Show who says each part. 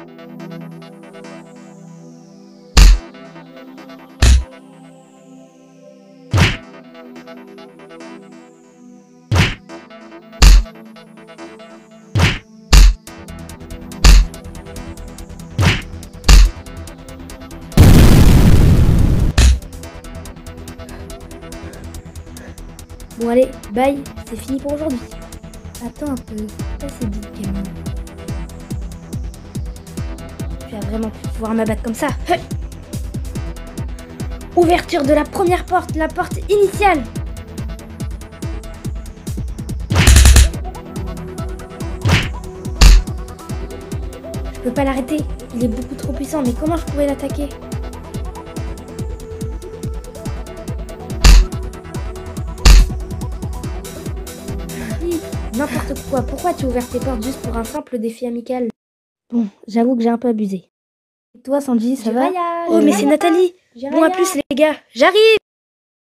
Speaker 1: Bon allez, bye, c'est fini pour aujourd'hui. Attends un peu, ça c'est dit quand même. Tu vas vraiment plus pouvoir m'abattre comme ça. Hey, ouverture de la première porte, la porte initiale. Je peux pas l'arrêter, il est beaucoup trop puissant, mais comment je pourrais l'attaquer? N'importe quoi, pourquoi tu as ouvert tes portes juste pour un simple défi amical? Bon, j'avoue que j'ai un peu abusé. Et toi Sanji, ça va? Oh mais c'est Nathalie! Bon à plus les gars, j'arrive!